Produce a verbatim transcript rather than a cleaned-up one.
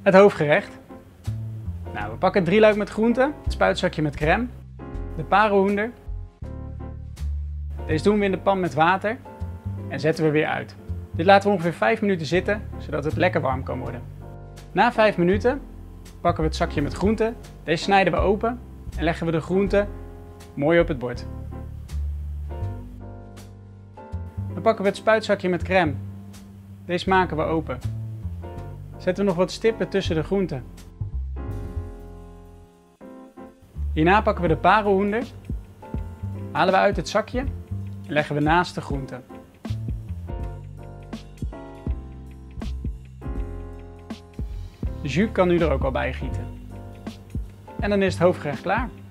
Het hoofdgerecht. Nou, we pakken het drieluik met groenten, het spuitzakje met crème, de parenhoender. Deze doen we in de pan met water en zetten we weer uit. Dit laten we ongeveer vijf minuten zitten, zodat het lekker warm kan worden. Na vijf minuten pakken we het zakje met groenten. Deze snijden we open en leggen we de groenten mooi op het bord. Dan pakken we het spuitzakje met crème. Deze maken we open. Zetten we nog wat stippen tussen de groenten. Hierna pakken we de parenhoender, halen we uit het zakje en leggen we naast de groenten. De jus kan nu er ook al bij gieten. En dan is het hoofdgerecht klaar.